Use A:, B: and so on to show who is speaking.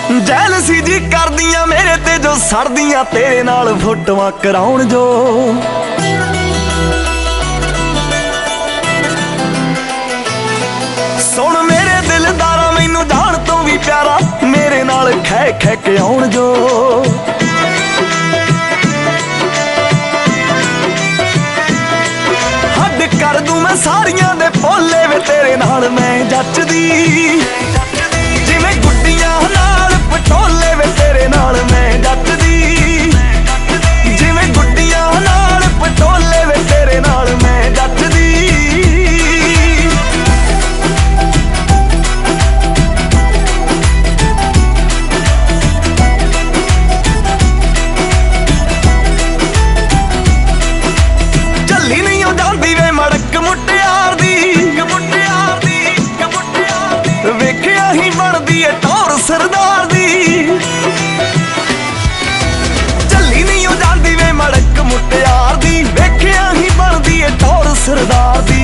A: Jealousy ਜੀ ਕਰਦੀਆਂ ਮੇਰੇ ਤੇ ਜੋ ਸੜਦੀਆਂ ਤੇਰੇ ਨਾਲ ਫੋਟੋਆਂ ਕਰਾਉਣ ਜੋ। ਸੁਣ ਮੇਰੇ ਦਿਲਦਾਰਾ ਮੈਨੂੰ ਜਾਣ ਤੋਂ ਵੀ ਪਿਆਰਾ ਮੇਰੇ ਨਾਲ ਖੈ ਖੈ ਕੇ ਆਉਣ ਜੋ। ਹੱਦ ਕਰ ਦੂੰ ਮੈਂ ਸਾਰੀਆਂ ਦੇ ਭੋਲੇ ਵੇ ਤੇਰੇ ਨਾਲ ਮੈਂ ਜੱਚਦੀ। ਜਿਵੇਂ ਗੁੱਡੀਆਂ ਨਾਲ ਪਟੋਲੇ ਵੇ ਤੇਰੇ ਨਾਲ ਮੈਂ ਜੱਚਦੀ। ਜਿਵੇਂ ਗੁੱਡੀਆਂ ਨਾਲ ਪਟੋਲੇ ਵੇ ਤੇਰੇ ਨਾਲ ਮੈਂ ਜੱਚਦੀ। ਚੱਲੀ ਨਹੀਂ ਉਹ ਜਾਂਦੀ ਵੇ ਮੜਕ ਮੁਟਿਆਰ ਦੀ। ਵੇਖਿਆ ਹੀ ਬਣਦੀ ਏ ਟੌਰ ਸਰਦਾਰ ਦੀ। ਚੱਲੀ ਨਹੀਂ ਉਹ ਜਾਂਦੀ ਵੇ ਮੜਕ ਮੁਟਿਆਰ ਦੀ। ਵੇਖਿਆ ਹੀ ਬਣਦੀ ਏ ਟੌਰ ਸਰਦਾਰ ਦੀ।